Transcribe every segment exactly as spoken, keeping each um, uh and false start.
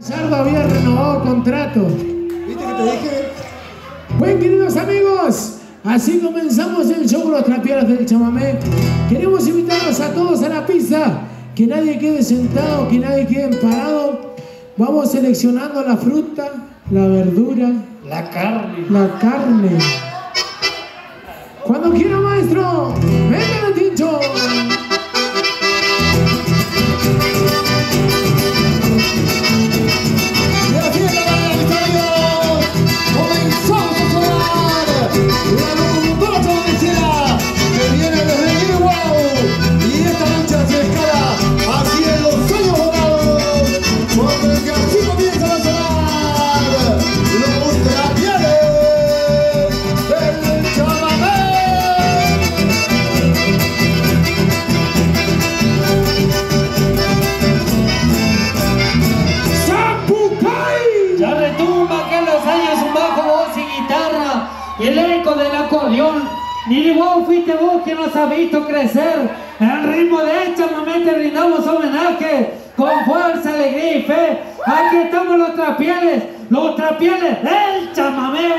Sardo había renovado contrato. ¿Viste que te dije? Bueno, queridos amigos, así comenzamos el show Los Trapieros del Chamamé. Queremos invitarlos a todos a la pista. Que nadie quede sentado, que nadie quede parado. Vamos seleccionando la fruta, la verdura, la carne. La carne. Cuando quiera, maestro, venga el tincho. Y el eco del acordeón, ni vos fuiste vos que nos ha visto crecer. En ritmo de chamamé te brindamos homenaje con fuerza, alegría y fe. Aquí estamos los Trapieles, los Trapieles del Chamamé.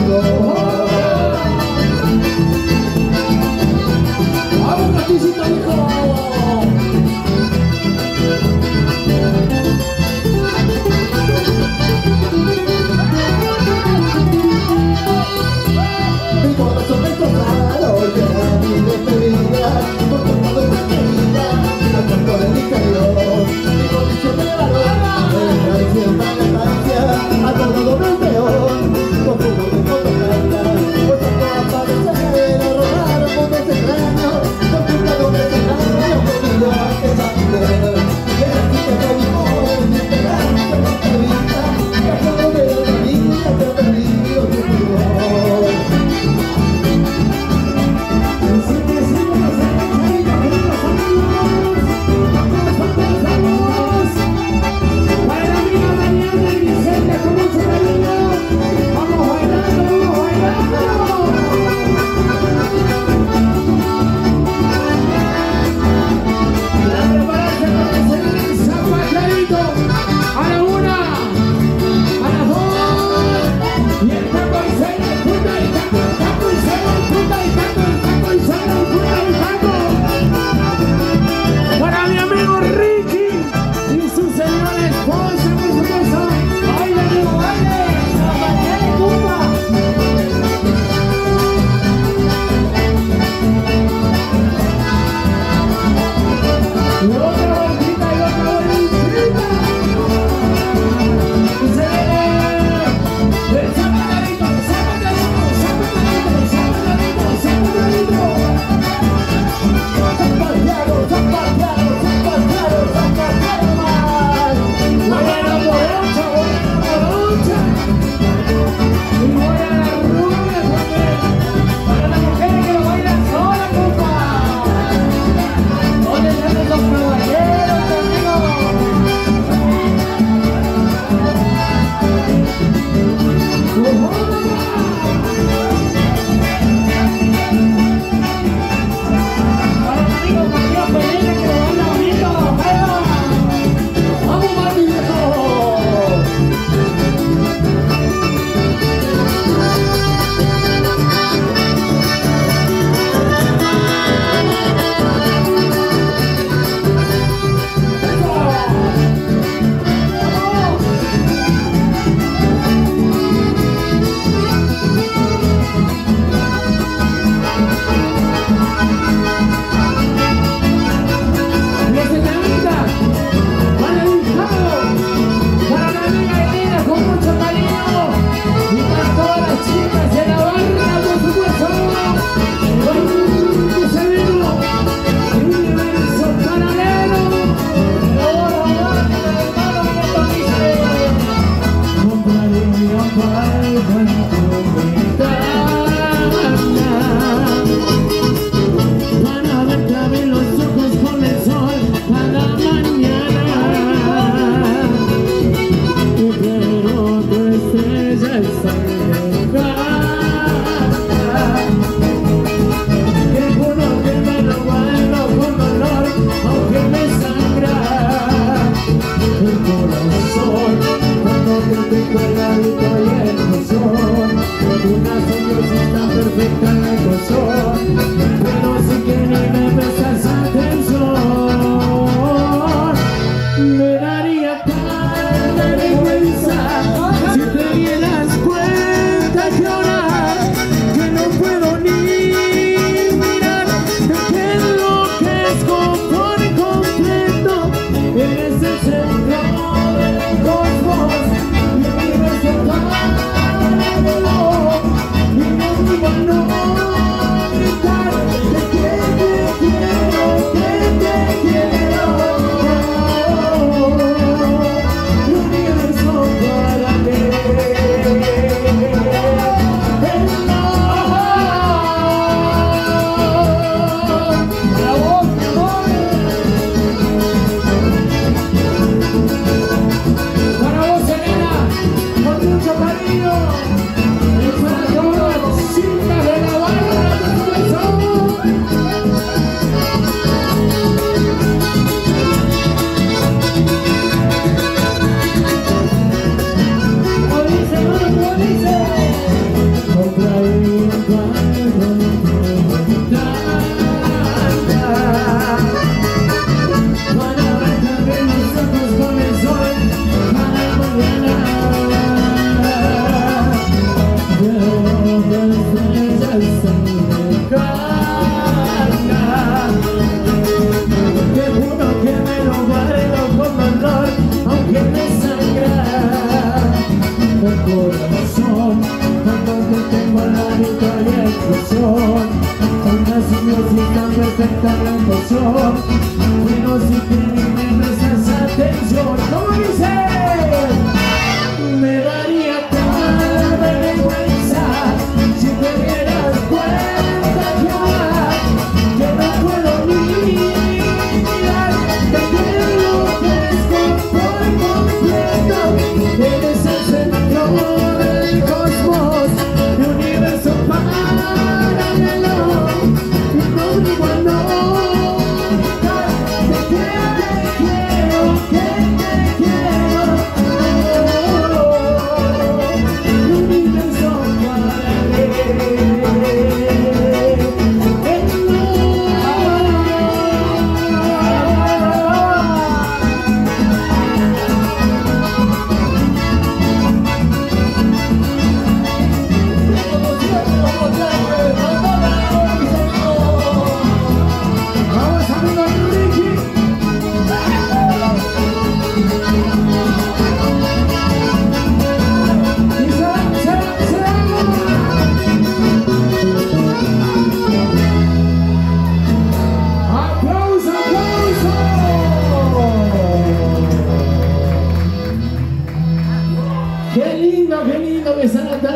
¡Vamos, Castilcito, hijo! Mi corazón destrozado, ya mi despedida, por todo esta querida, al cuarto de mi cariño, mi condición de valor, de cierta distancia, a todo doble peor, con fuego de fotografía, pues a todas partes a robar mundos extraños, con culpa de un escenario, conmigo a esa mujer, que la chica que vivo, en este gran se me vida, que a todo de la vida te ha perdido tu amor. Cuando te tengo el hábito y el corazón. cuando te tengo al ladito hay explosión. Son las simbiosis tan perfecta la emoción.